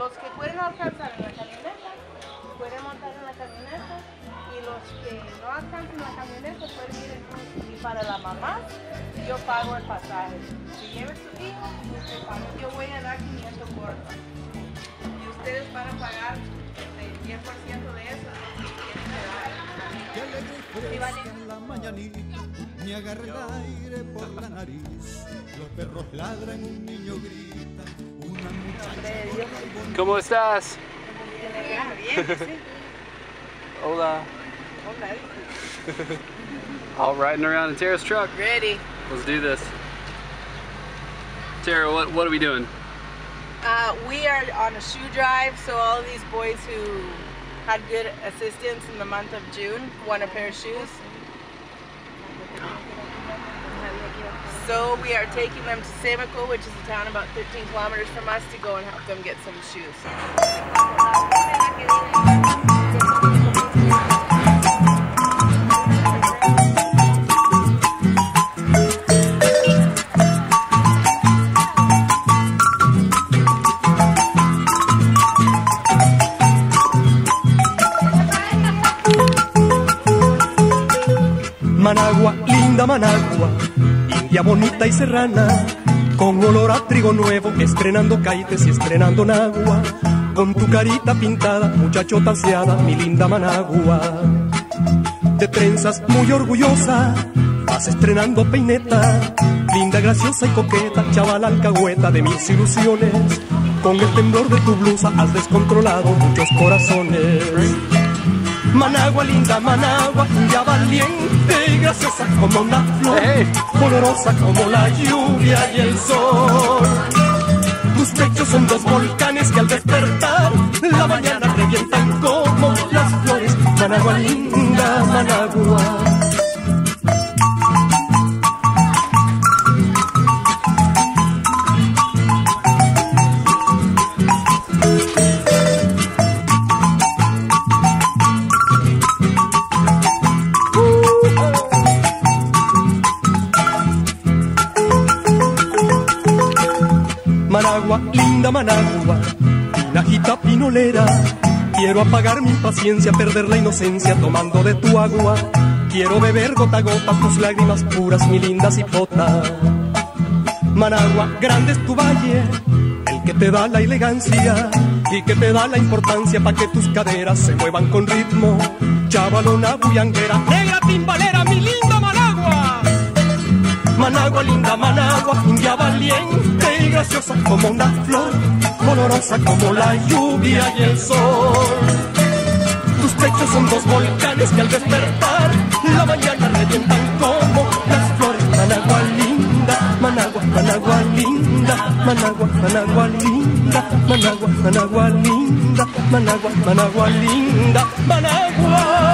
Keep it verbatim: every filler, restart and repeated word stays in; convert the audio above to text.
los que pueden alcanzar en la camioneta, pueden montar en la camioneta, y los que no alcanzan la camioneta pueden ir en bus. Y para la mamá, yo pago el pasaje. Si lleva su hijo, usted paga. Yo voy a dar quinientos cortas. Y ustedes van a pagar el diez por ciento de eso. Y vale. La mañanita, me agarra el aire por la nariz. Los perros ladran, un niño grita, una muchacha. ¿Cómo estás? Bien, sí. Hola. All riding around in Tara's truck. Ready. Let's do this. Tara, what, what are we doing? Uh, we are on a shoe drive, so all of these boys who had good assistance in the month of June won a pair of shoes. So we are taking them to Semico, which is a town about thirteen kilometers from us, to go and help them get some shoes. Managua, linda Managua, india bonita y serrana, con olor a trigo nuevo, estrenando caites y estrenando nagua, con tu carita pintada, muchachota aseada, mi linda Managua. De trenzas muy orgullosa, vas estrenando peineta, linda, graciosa y coqueta, chaval alcahueta de mis ilusiones, con el temblor de tu blusa has descontrolado muchos corazones. Managua, linda Managua, ya valiente y graciosa como una flor, hey, olorosa como la lluvia y el sol. Tus pechos son dos volcanes que al despertar la mañana revientan como las flores. Managua, linda Managua. Managua, linda Managua, tinajita pinolera, quiero apagar mi impaciencia, perder la inocencia tomando de tu agua. Quiero beber gota a gota tus lágrimas puras, mi linda cipota. Managua, grande es tu valle, el que te da la elegancia y que te da la importancia pa' que tus caderas se muevan con ritmo. Chavalona bullanguera, negra timbalera, mi linda Managua. Managua, linda Managua, india valiente y graciosa como una flor, olorosa como la lluvia y el sol. Tus pechos son dos volcanes que al despertar la mañana revientan como las flores. Managua linda, Managua, Managua linda, Managua, Managua linda, Managua, Managua linda, Managua, Managua linda, Managua.